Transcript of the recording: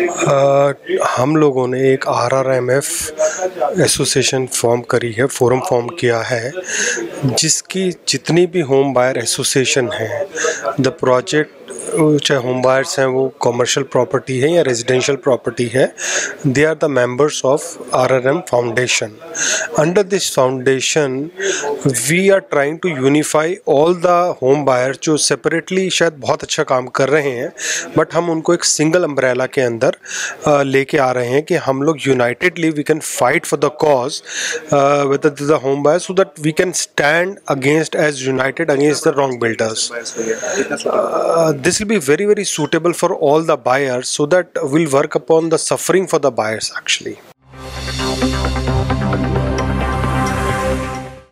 हम लोगों ने एक RRMF एसोसिएशन फॉर्म करी है, फोरम फॉर्म किया है, जिसकी जितनी भी होम बायर एसोसिएशन हैं, द प्रोजेक्ट चाहे होम बायर्स हैं वो कमर्शियल प्रॉपर्टी है या रेजिडेंशियल प्रॉपर्टी है, they are the members of RRM foundation. Under this foundation we are trying to unify all the home buyers जो सेपरेटली शायद बहुत अच्छा काम कर रहे हैं, बट हम उनको एक सिंगल अम्ब्रेला के अंदर लेके आ रहे हैं कि हम लोग unitedly we can fight for the cause with the home buyers, so that we can stand against as united against the wrong builders. This will be very, very suitable for all the buyers, so that we'll work upon the suffering for the buyers actually.